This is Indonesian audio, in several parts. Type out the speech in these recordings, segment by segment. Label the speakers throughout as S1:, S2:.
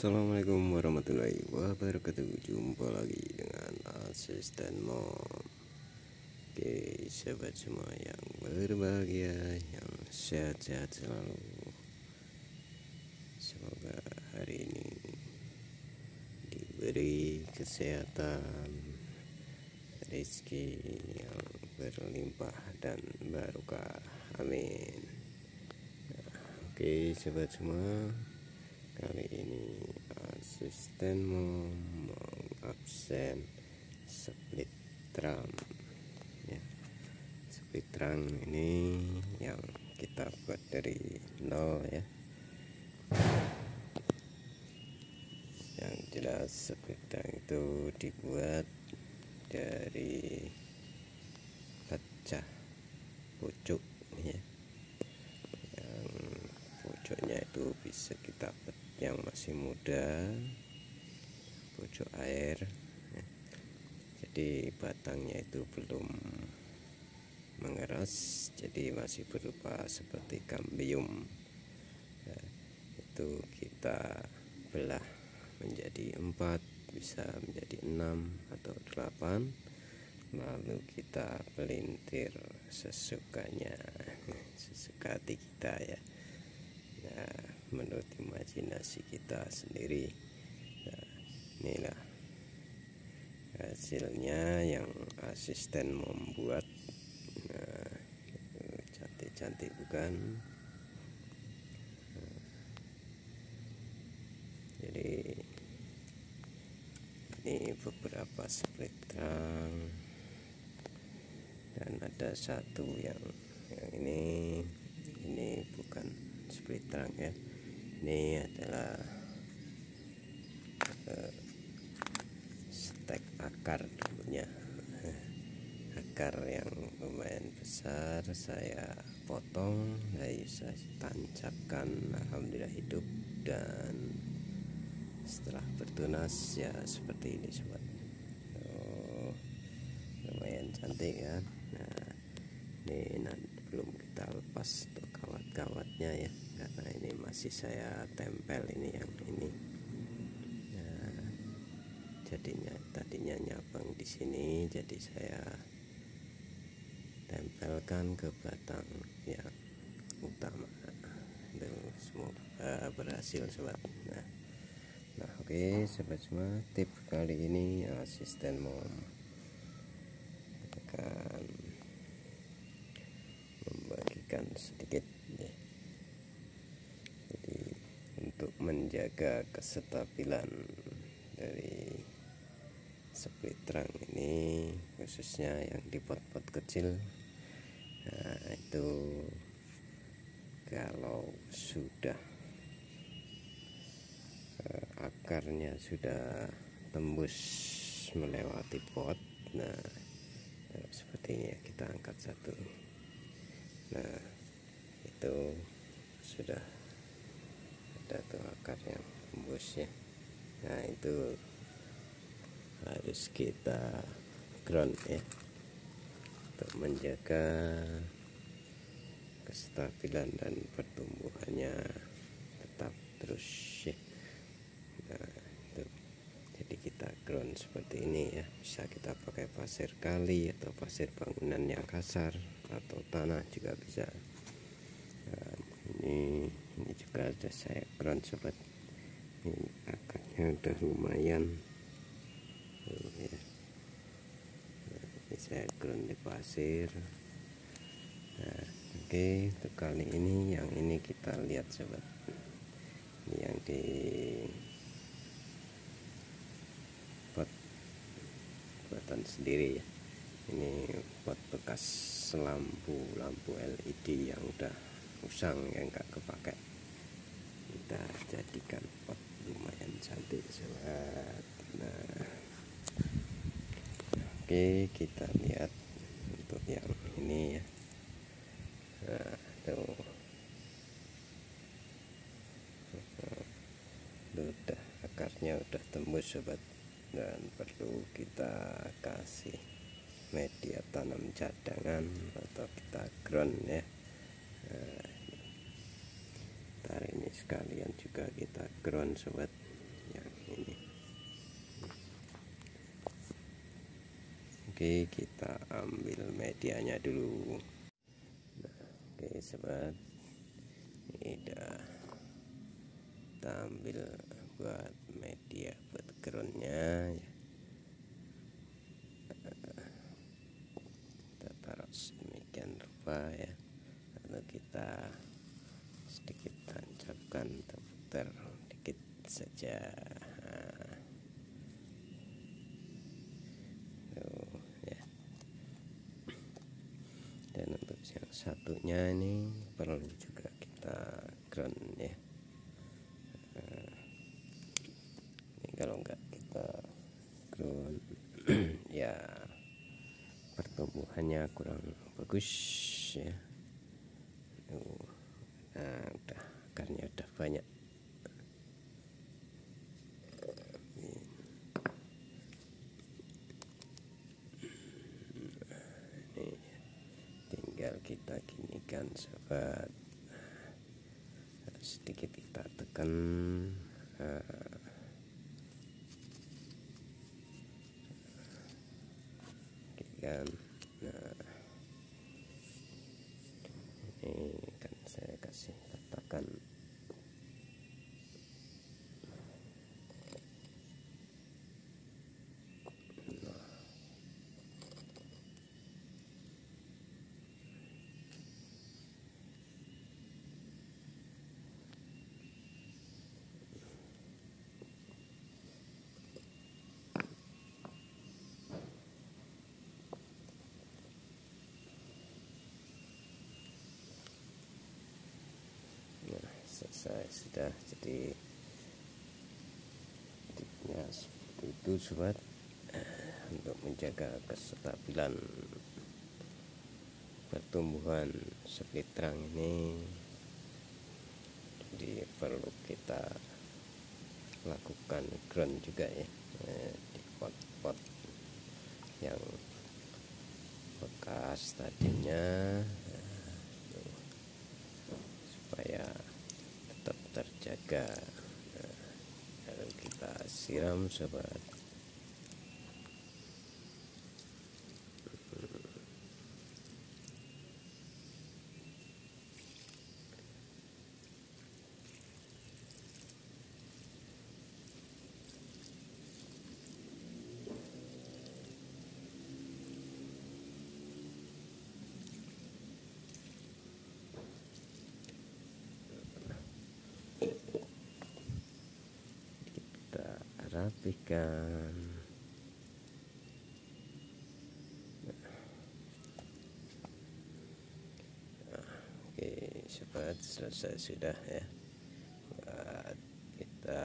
S1: Assalamualaikum warahmatullahi wabarakatuh. Jumpa lagi dengan asisten mom. Oke, sahabat semua yang berbahagia, yang sehat-sehat selalu. Semoga hari ini diberi kesehatan, rezeki yang berlimpah dan barokah. Amin. Oke, sahabat semua, kali ini asisten mau absen split drum ya. Split drum ini yang kita buat dari nol ya. Yang jelas split drum itu dibuat dari kaca pucuk ya. Pucuknya itu bisa kita yang masih muda, pucuk air ya. Jadi batangnya itu belum mengeras, jadi masih berupa seperti kambium ya. Itu kita belah menjadi 4, bisa menjadi 6 atau 8, lalu kita pelintir sesukanya, sesuka hati kita ya. Nah, menurut imajinasi kita sendiri. Nah, inilah hasilnya yang asisten membuat. Nah, cantik-cantik bukan? Jadi ini beberapa split drum, dan ada satu yang ini bukan split drum ya. Ini adalah stek akar dulunya. Akar yang lumayan besar saya potong, saya tancapkan, alhamdulillah hidup, dan setelah bertunas ya seperti ini sobat. Lumayan cantik ya. Nah, ini nanti belum kita lepas untuk kawat-kawatnya ya, karena ini masih saya tempel ini yang ini. Nah, tadinya nyabang di sini, jadi saya tempelkan ke batang yang utama. Itu semoga berhasil sobat. Nah oke sobat semua, tip kali ini asisten mom akan membagikan sedikit ya. Jadi untuk menjaga kestabilan dari split drum ini, khususnya yang di pot-pot kecil, nah itu kalau sudah akarnya sudah tembus melewati pot, nah seperti ini ya, kita angkat satu. Nah itu sudah ada tuh akar yang tembus ya. Nah itu harus kita ground ya, untuk menjaga kestabilan dan pertumbuhannya tetap terus ya. Nah itu, jadi kita ground seperti ini ya. Bisa kita pakai pasir kali atau pasir bangunan yang kasar, atau tanah juga bisa. Nah, ini juga sudah saya ground sobat. Ini akarnya udah lumayan ya. Nah, ini saya ground di pasir. Nah oke, untuk kali ini yang ini kita lihat sobat, ini yang di pot buatan sendiri ya. Ini pot bekas lampu LED yang udah usang, yang nggak kepake, kita jadikan pot lumayan cantik sobat. Nah oke, kita lihat untuk yang ini ya. Nah tuh udah, akarnya udah tembus sobat, dan perlu kita kasih media tanam cadangan atau kita ground ya. Nah, ini sekalian juga kita ground sobat. Oke, kita ambil medianya dulu. Nah, oke sobat, ini udah kita ambil buat media buat groundnya ya. Kita taruh sedemikian rupa ya, lalu kita sedikit tancapkan, putar dikit saja. Dan untuk yang satunya ini perlu juga kita ground ya. Ini kalau enggak kita ground ya pertumbuhannya kurang bagus ya. Nah, udah akarnya udah banyak. Tinggal kita ginikan sahabat, sedikit kita tekan, kan. Nah, ini kan saya kasih ratakan. Selesai sudah, jadi tipnya seperti itu sobat, untuk menjaga kestabilan pertumbuhan split trunk ini. Jadi perlu kita lakukan ground juga ya, di pot-pot yang bekas tadinya, supaya tetap terjaga. Lalu kita siram sobat. Rapikan. Oke sobat, selesai sudah ya. Kita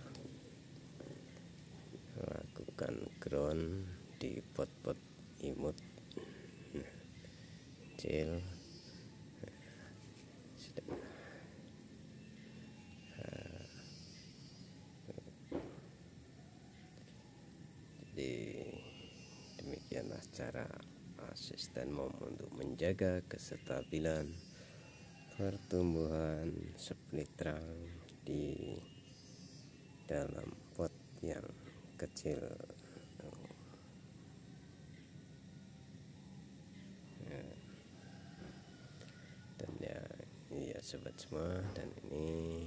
S1: lakukan ground di pot-pot imut kecil. Jadi demikianlah cara asisten mom untuk menjaga kestabilan pertumbuhan split trunk di dalam pot yang kecil. Dan ya, iya sobat semua, dan ini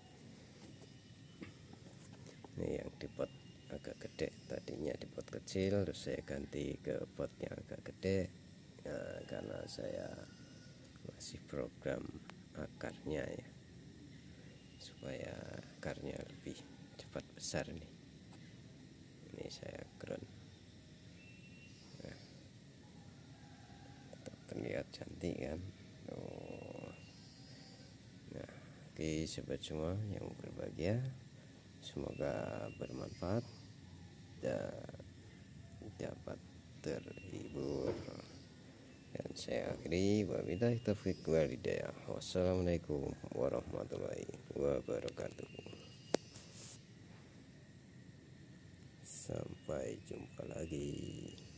S1: yang di pot agak gede, tadinya di pot kecil terus saya ganti ke pot yang agak gede, karena saya masih program akarnya ya, supaya akarnya lebih cepat besar nih. Ini saya ground, tetap terlihat cantik kan. Nah, oke sobat semua yang berbahagia, semoga bermanfaat dan dapat terhibur. Dan saya akhiri, wabillahi taufiq wal hidayah. Wassalamualaikum warahmatullahi wabarakatuh. Sampai jumpa lagi.